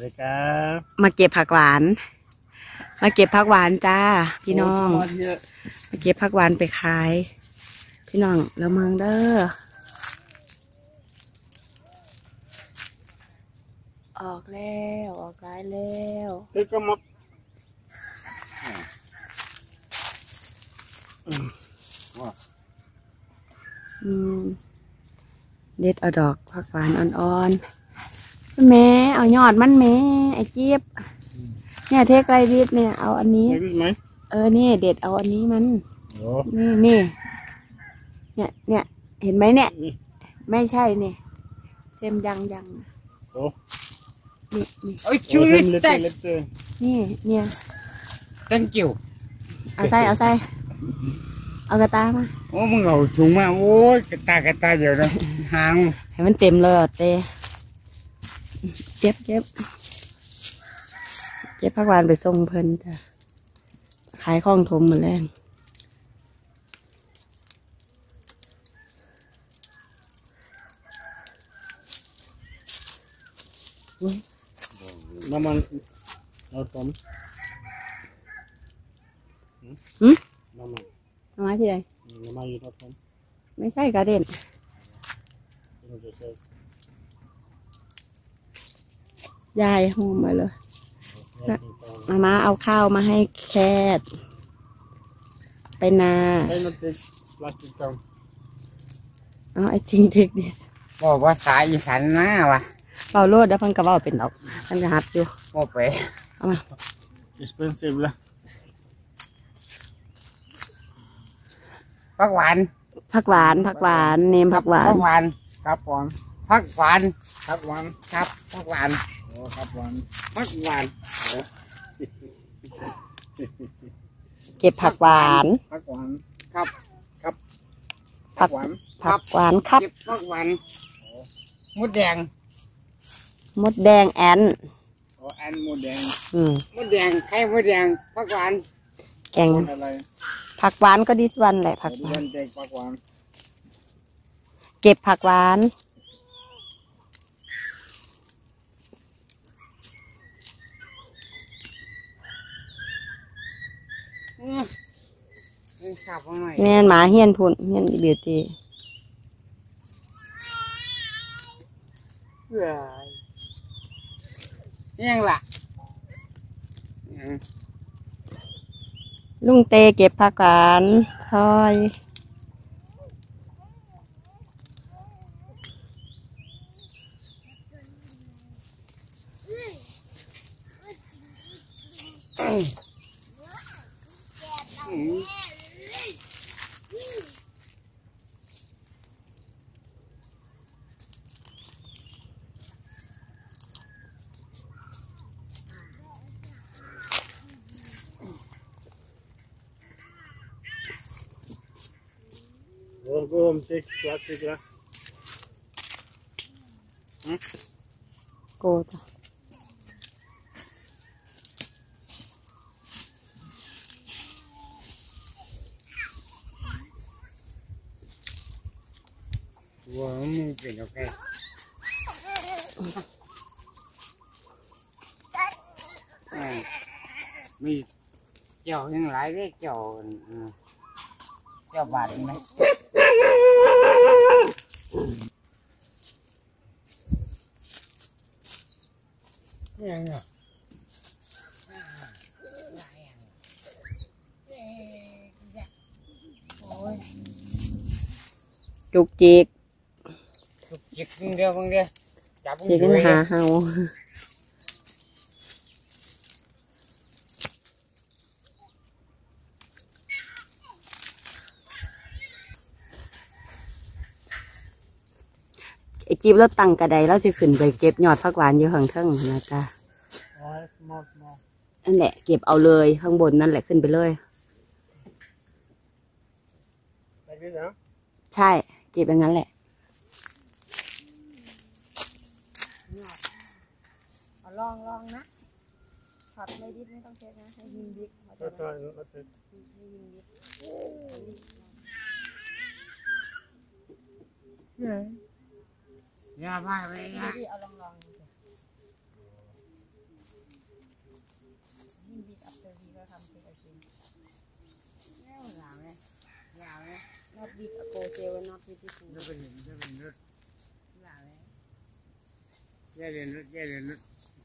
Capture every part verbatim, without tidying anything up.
ดีครับมาเก็บผักหวานมาเก็บผักหวานจ้าพี่น้องมาเก็บผักหวานไปขายพี่น้องแล้วเมืองเด้อออกแล้วออกได้แล้วเด็กก็มาอืมเด็ดเอาดอกผักหวานอ่อนๆแม่เอายอดมันแม่ไอ้เจี๊ยบเนี่ยเทคไรดิดเนี่ยเอาอันนี้เออนี่เด็ดเอาอันนี้มันนี่นี่เนี่ยเนี่ยเห็นไหมเนี่ยไม่ใช่เนี่ยเซมยังยังนี่นี่โอ้ยชูริตนี่เนี่ย thank you เอาใส่เอาใส่เอากระตามาโอ้มึงเอาถุงมาโอ้ยกระตากระตาเดี๋ยวนะหางให้มันเต็มเลยเต้เก็บเก็บเก็บผักหวานไปส่งเพิ่นจ้ะขายข้องทมมาแรงน้ำมันเราต้มหืมน้ำมันน้ำมันที่ไหนน้ำมันอยู่ต้มไม่ใช่กระเด็นยายหอมมาเลยมาม่าเอาข้าวมาให้แคทไปนาเอาไอ้จริงเทคดิบอกว่าสายอีสานมาวะเป่าโลดแล้วพังกระเป๋าเป็นดอกท่านจะหัดอยู่โอเคเอามา expensive ละผักหวานผักหวานผักหวานเนมผักหวานผักหวานครับผมผักหวานผักหวานครับผักหวานโอ้ผักหวานผักหวานเก็บผักหวานผักหวานครับครับผักหวานผักหวานครับเก็บผักหวานมดแดงมดแดงแอนโอ้แอนมดแดงอืมมดแดงไข่มดแดงผักหวานแกงผักหวานก็ดิสวันแหละผักหวานเก็บผักหวานแม่หมาเฮียนพุ่นเฮียนเบียตียังล่ะลุงเตเก็บผักหวานซอยโอ้โหมันติดพลาสติกละโกจ้ะว้าวมึงเป็นโอเคมีเจ้ายังหลายได้เจ้าเจ้าบาดไหมยังอ่ะจุกจิกจุกจิกเดียวมึงเดียวจับมึงจิกกันหาเฮาไอ้กีบรถตังกระไดเราจะขึ้นไปเก็บยอดผักหวานอยู่ข้างเทิงนะจ๊ะนั่นแหละเก็บเอาเลยข้างบนนั่นแหละขึ้นไปเลยใช่เก็บอย่างนั้นแหละลองลองนะช็อตไม่ดิบไม่ต้องเช็ดนะให้ยิงดิบอย่าพายไปนะเอาลองลองนาทีก็ทำเสร็จจริงแล้วหลาวไหมหลาวไหม not big a go gel not beautiful จะเป็นจะเป็นรถหลาวไหมแย่เรียนรถแย่เรียนรถ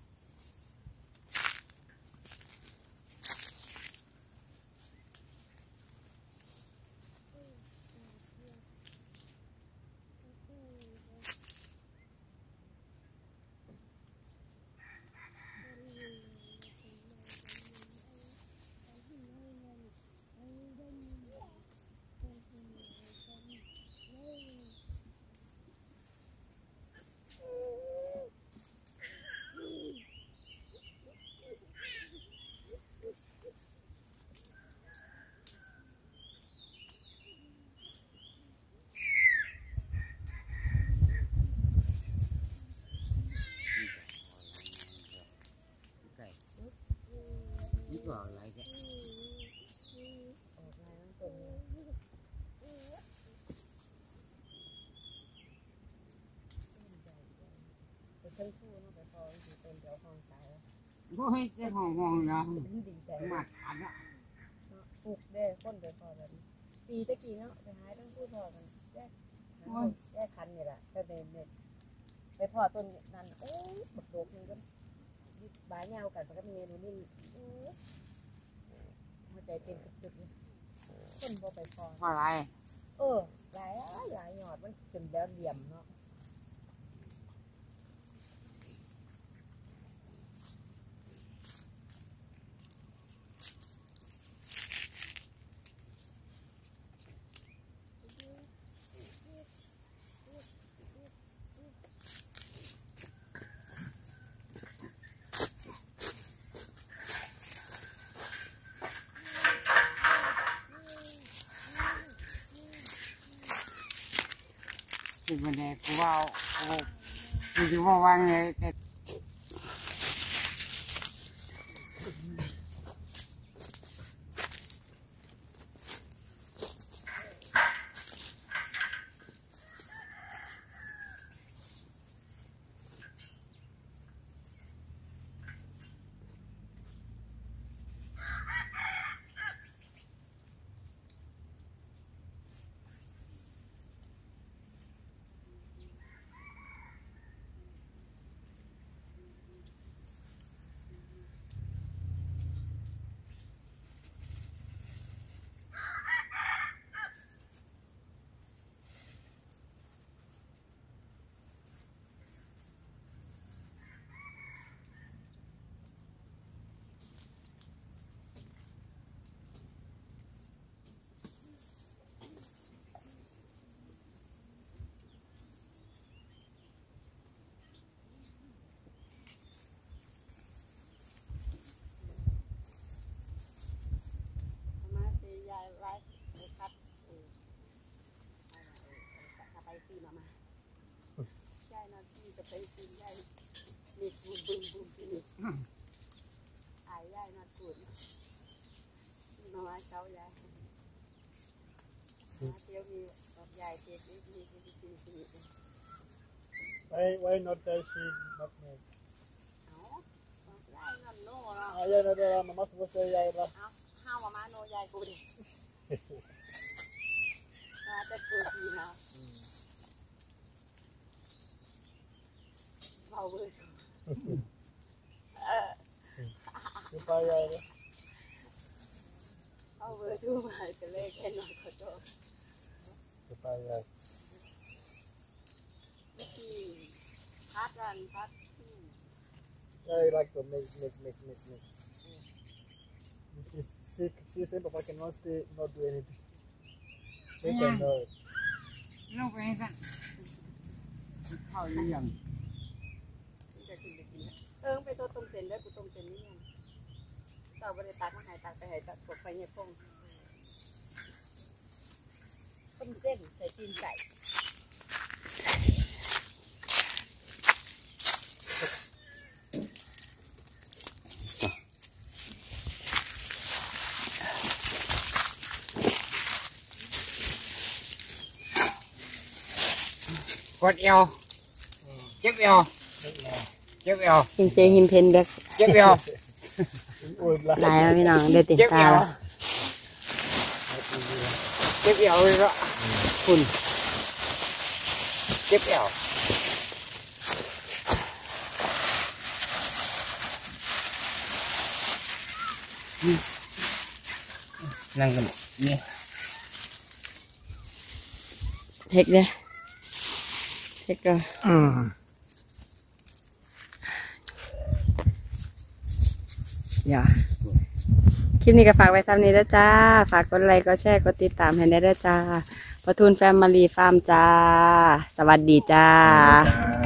นี่ก็อะไรแกออกมาตั้งตัวนี้ไปเชิงคู่เนาะไปพอคือเป็นเจ้าของสายแล้วโอ้ยเจ้าของมองนะดีใจหมัดขันอ่ะปลูกได้คนไปพอแบบปีตะกี้เนาะไปหาต้องพูดพอกันแยกแยกคันนี่แหละก็เดินเดินไปพอต้นนั้นโอ้ยบักโดกนึงก็ยึดบายาวกันก็มีเมนูนี่หัวใจเต้นสุดๆเลยคนบ่ไปพอเพราะอะไรเออหลายหลายหยอดมันจนแล้วเหลี่ยมเนาะที่มันแดกกูว่าโอ้กูจะว่าวางเลยแต่มาเสียยายไว้เลยครับเออไปซีมามาใช่นะซีจะไปซีใหญ่มีบุ้มบุ้มบุ้มที่นี่อายใหญ่นะกุดมาว่าเจ้าใหญ่มาเที่ยวมีแบบใหญ่เจ๊กนี่มีมีมีมี Why why not does she not make? เอาได้เงินโน่เนาะ Ah, yeah, no, no, no, mamá se fue a ir a เอาห้าวมาโนใหญ่กูดิมาแต่กูดีนะเบาเว้ยเออ Se fue a ir a เอาเบอร์ดูมาจะเลขแค่หน่อยขอโทษ Se fue a ir a ที่พัดรันพัด Yeah, I like to make, make, make, make, make. She's, she, she said Papa cannot stay, not do anything. They can do it. ลงไปให้สั่นเข้าหรือยังจะกินไปกินเออไปตัวต้มเส้นด้วยกูต้มเส้นนี่ยังเต่าบริตักมาหายตักไปหายตักกดไฟเนี่ยพงต้มเส้นใส่ตีนไก่กดเอวเจ็บเอวเจ็บเอวหิมเซหิมเพนเด็กเจ็บเอว Old หลายแล้วพี่น้องเด็ดเต็มเจ็บตาเอวแล้วเจ็บเอวเลยละคุณเจ็บเอวนั่งกันนี่เทคเนี่ยเทคก็อืมอย่าคลิปนี้ก็ฝากไว้ซ้ำนี้แล้วจ้า ฝากกดไลค์กดแชร์กดติดตามให้ได้ด้วยจ้าปทุนแฟมิลี่ฟาร์มจ้า สวัสดีจ้า Bye.